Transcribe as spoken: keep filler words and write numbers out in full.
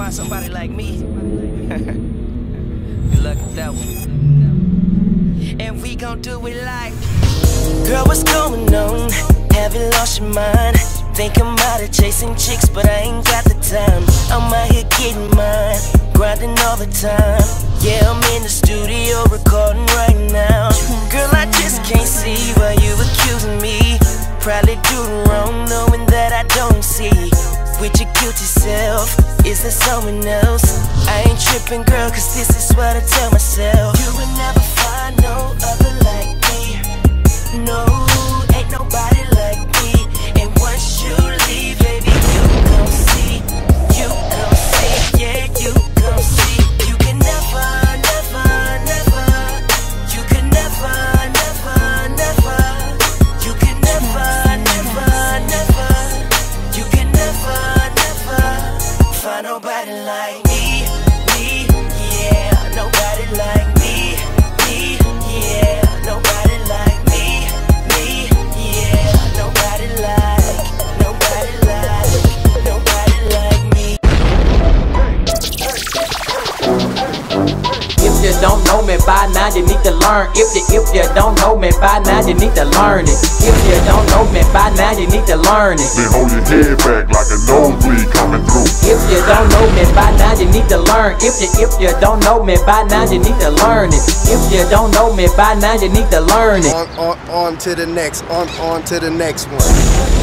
find somebody like me. Good luck with that one. And we gon' do it like, girl, what's going on? Have you lost your mind? Think I'm out of chasing chicks, but I ain't got the time. I'm out here getting mine, grinding all the time. Yeah, I'm in the studio recording right now. Girl, I just can't see why you accusing me. Probably doing wrong knowing that I don't see. With your guilty self, is there someone else? I ain't tripping, girl, cause this is what I tell myself. You will never find no other like me. No, ain't nobody like me. And once you leave, baby, you gon' see. You gon' see, yeah, you gon' see. You can never, never, never. You can never, never, never. You can never, never, never. You can never, never find nobody like me, me, yeah. Nobody like me, me, yeah. Nobody like me, me, yeah. Nobody like, nobody like, nobody like me. If you don't know me by now, you need to learn. If you, if you don't know me by now, you need to learn it. If you don't know me by now, you need to learn it. Then hold your head back like a nosebleed coming through. If you don't know me by now, you need to learn. If you, if you don't know me by now, you need to learn it. If you don't know me by now, you need to learn it. On, on, on to the next, on, on to the next one.